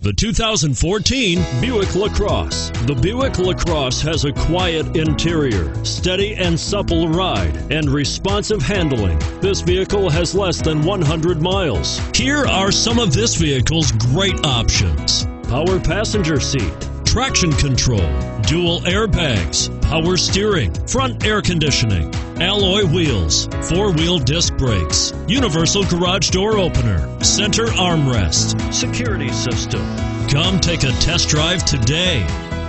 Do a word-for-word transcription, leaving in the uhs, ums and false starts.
The two thousand fourteen Buick LaCrosse. The Buick LaCrosse has a quiet interior, steady and supple ride, and responsive handling. This vehicle has less than one hundred miles. Here are some of this vehicle's great options: power passenger seat, traction control, dual airbags, power steering, front air conditioning, alloy wheels, four-wheel disc brakes, universal garage door opener, center armrest, security system. Come take a test drive today.